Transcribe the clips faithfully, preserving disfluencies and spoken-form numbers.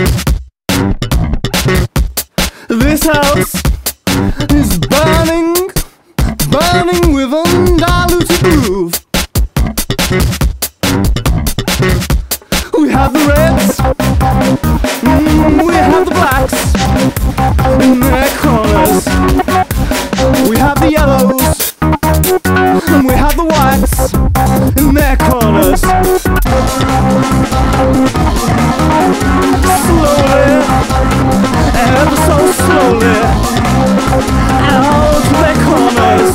This house is burning, burning with undiluted groove. We have the reds, mm, we have the blacks in their corners. We have the yellows, and we have the whites in their corners. Slowly, ever so slowly, out of their corners.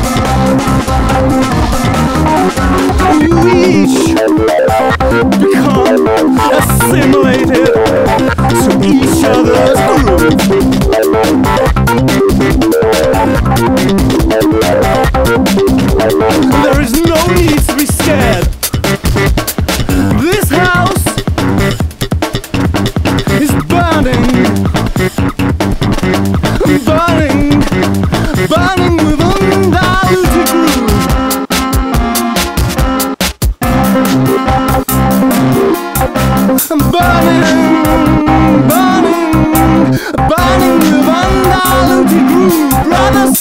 We each become assimilated to each other's groove. There is no need to be scared. This house is burning, burning, burning with undiluted groove. Burning, burning, burning with undiluted groove, brother,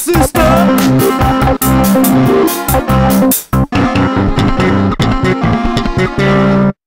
sister.